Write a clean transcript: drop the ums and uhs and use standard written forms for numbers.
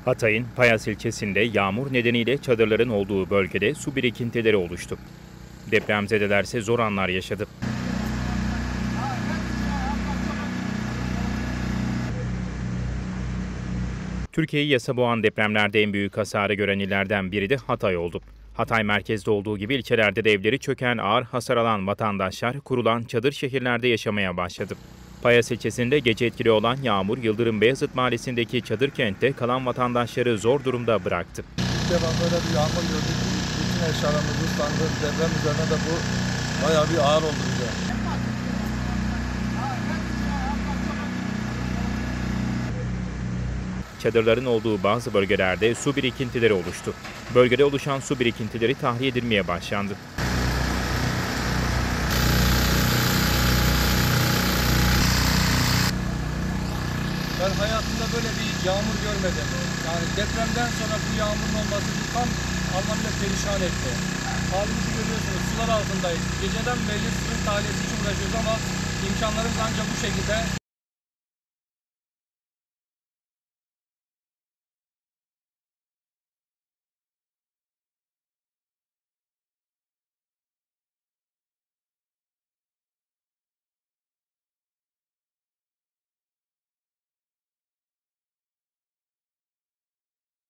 Hatay'ın Payas ilçesinde yağmur nedeniyle çadırların olduğu bölgede su birikintileri oluştu. Depremzedelerse zor anlar yaşadı. Türkiye'yi yasa boğan depremlerde en büyük hasarı gören illerden biri de Hatay oldu. Hatay merkezde olduğu gibi ilçelerde de evleri çöken, ağır hasar alan vatandaşlar kurulan çadır şehirlerde yaşamaya başladı. Payas ilçesinde gece etkili olan yağmur, Yıldırım Beyazıt mahallesindeki çadır kentte kalan vatandaşları zor durumda bıraktı. İlk defa böyle bir yağmur gördük. Bütün eşyalarımız ıslandı. Deprem üzerine de bu bayağı bir ağır oldu bize. Çadırların olduğu bazı bölgelerde su birikintileri oluştu. Bölgede oluşan su birikintileri tahliye edilmeye başlandı. Ben hayatımda böyle bir yağmur görmedim. Yani depremden sonra bu yağmurun olması tam anlamıyla perişan etti. Halimizi görüyorsunuz, sular altındayız. Geceden beri suyun tahliyesi için uğraşıyoruz ama imkanlarımız ancak bu şekilde.